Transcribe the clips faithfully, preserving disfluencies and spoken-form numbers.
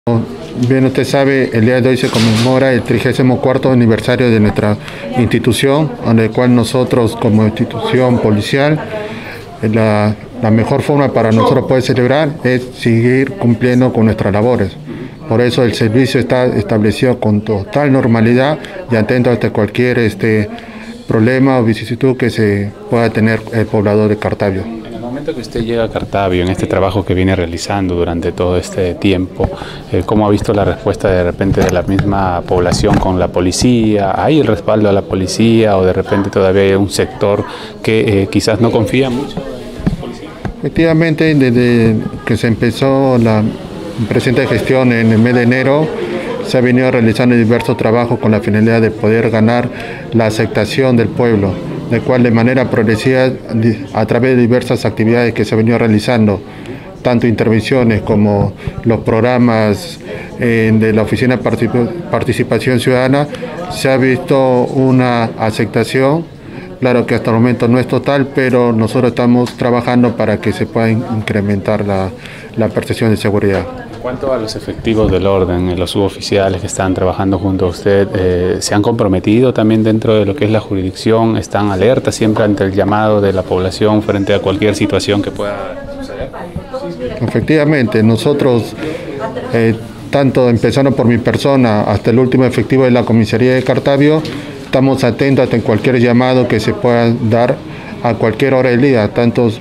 Bien, usted sabe, el día de hoy se conmemora el trigésimo cuarto aniversario de nuestra institución, en el cual nosotros como institución policial, la, la mejor forma para nosotros poder celebrar es seguir cumpliendo con nuestras labores. Por eso el servicio está establecido con total normalidad y atento ante cualquier este, problema o vicisitud que se pueda tener el poblador de Cartavio. En el momento que usted llega a Cartavio, en este trabajo que viene realizando durante todo este tiempo, eh, ¿cómo ha visto la respuesta de repente de la misma población con la policía? ¿Hay el respaldo a la policía o de repente todavía hay un sector que eh, quizás no confía mucho en la policía? Efectivamente, desde que se empezó la presente gestión en el mes de enero, se ha venido realizando diversos trabajos con la finalidad de poder ganar la aceptación del pueblo, de cual de manera progresiva, a través de diversas actividades que se han venido realizando, tanto intervenciones como los programas eh, de la Oficina de Participación Ciudadana, se ha visto una aceptación. Claro que hasta el momento no es total, pero nosotros estamos trabajando para que se pueda incrementar la, la percepción de seguridad. En cuanto a los efectivos del orden, los suboficiales que están trabajando junto a usted, eh, ¿se han comprometido también dentro de lo que es la jurisdicción? ¿Están alertas siempre ante el llamado de la población frente a cualquier situación que pueda suceder? Efectivamente, nosotros, eh, tanto empezando por mi persona hasta el último efectivo de la comisaría de Cartavio, estamos atentos ante cualquier llamado que se pueda dar a cualquier hora del día, tanto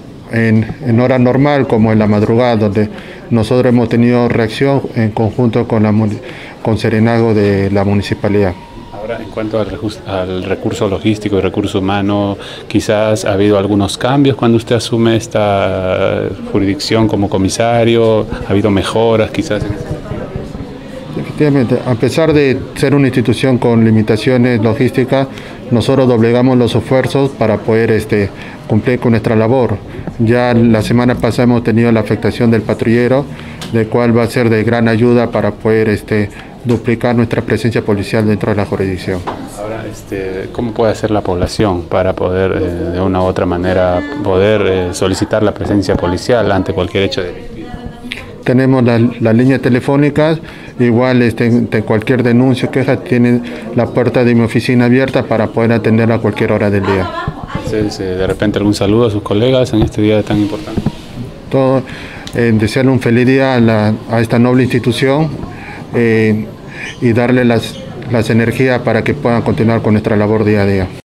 en, en hora normal como en la madrugada, donde nosotros hemos tenido reacción en conjunto con, la, con Serenazgo de la municipalidad. Ahora, en cuanto al, al recurso logístico y recurso humano, quizás ha habido algunos cambios cuando usted asume esta jurisdicción como comisario, ha habido mejoras quizás en ese sentido. Efectivamente, a pesar de ser una institución con limitaciones logísticas, nosotros doblegamos los esfuerzos para poder este, cumplir con nuestra labor. Ya la semana pasada hemos tenido la afectación del patrullero, del cual va a ser de gran ayuda para poder este, duplicar nuestra presencia policial dentro de la jurisdicción. Ahora, este, ¿cómo puede hacer la población para poder, eh, de una u otra manera, poder eh, solicitar la presencia policial ante cualquier hecho de delictivo? Tenemos las la líneas telefónicas, igual este, de cualquier denuncia o queja, tienen la puerta de mi oficina abierta para poder atenderla a cualquier hora del día. Entonces, de repente algún saludo a sus colegas en este día tan importante. Todo, eh, desearle un feliz día a, la, a esta noble institución eh, y darle las, las energías para que puedan continuar con nuestra labor día a día.